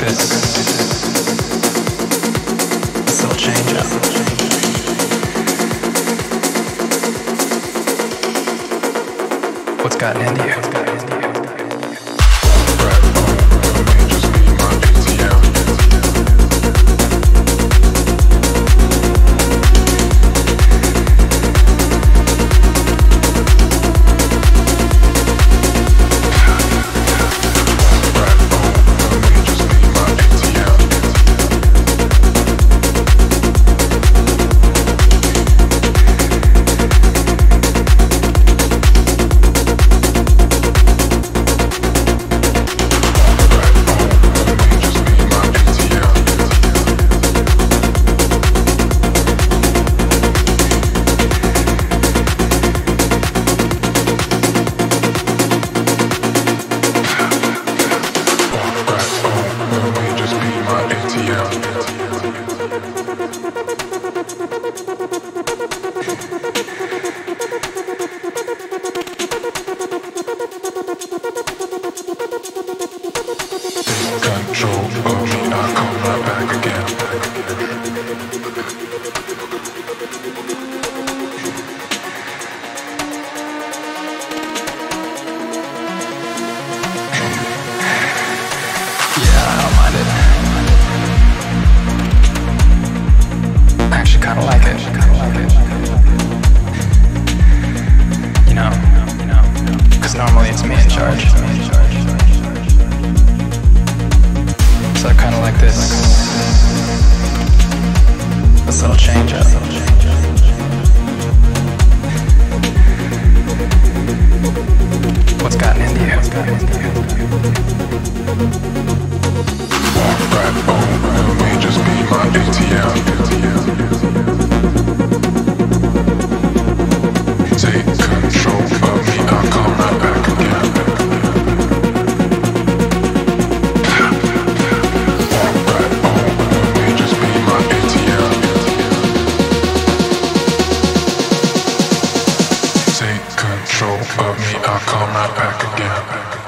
this little change up. What's gotten into you? Control of me, I come right back again. Yeah, I don't mind it. I actually kinda like it. You know, 'cause normally it's me in charge. So I kinda like this little change up. What's gotten into you? Walk right over me, just be my ATM. Take control of me, I'll come right back again. Walk right over me, just be my ATM. Take control of me, I'll come right back again.